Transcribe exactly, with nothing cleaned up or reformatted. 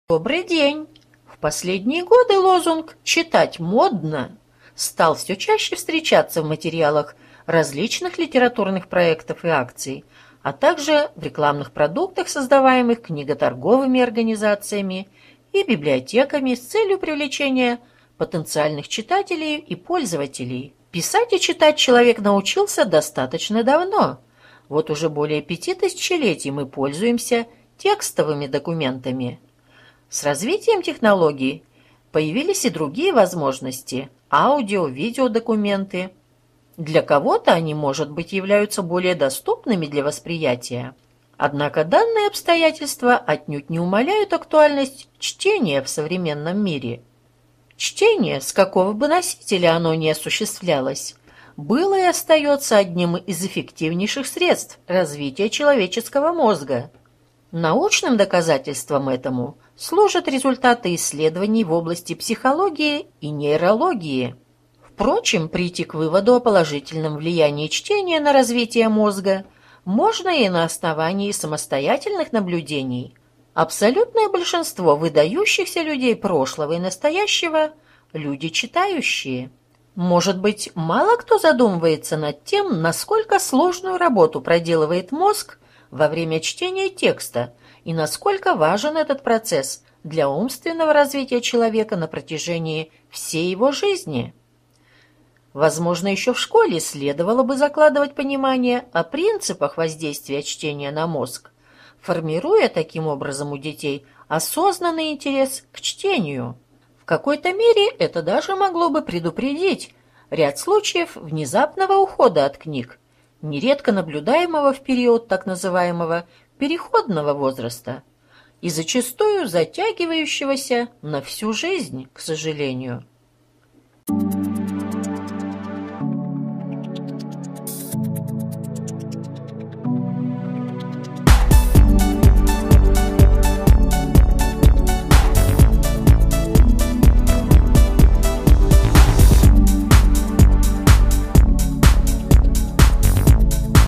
Добрый день! В последние годы лозунг «читать модно» стал все чаще встречаться в материалах различных литературных проектов и акций, а также в рекламных продуктах, создаваемых книготорговыми организациями и библиотеками с целью привлечения потенциальных читателей и пользователей. Писать и читать человек научился достаточно давно. Вот уже более пяти тысячелетий мы пользуемся текстовыми документами. С развитием технологий появились и другие возможности – аудио-видеодокументы. Для кого-то они, может быть, являются более доступными для восприятия. Однако данные обстоятельства отнюдь не умаляют актуальность чтения в современном мире. Чтение, с какого бы носителя оно ни осуществлялось, было и остается одним из эффективнейших средств развития человеческого мозга. Научным доказательством этому служат результаты исследований в области психологии и нейрологии. Впрочем, прийти к выводу о положительном влиянии чтения на развитие мозга можно и на основании самостоятельных наблюдений. Абсолютное большинство выдающихся людей прошлого и настоящего – люди читающие. Может быть, мало кто задумывается над тем, насколько сложную работу проделывает мозг во время чтения текста и насколько важен этот процесс для умственного развития человека на протяжении всей его жизни. Возможно, еще в школе следовало бы закладывать понимание о принципах воздействия чтения на мозг, формируя таким образом у детей осознанный интерес к чтению. В какой-то мере это даже могло бы предупредить ряд случаев внезапного ухода от книг, нередко наблюдаемого в период так называемого переходного возраста и зачастую затягивающегося на всю жизнь, к сожалению.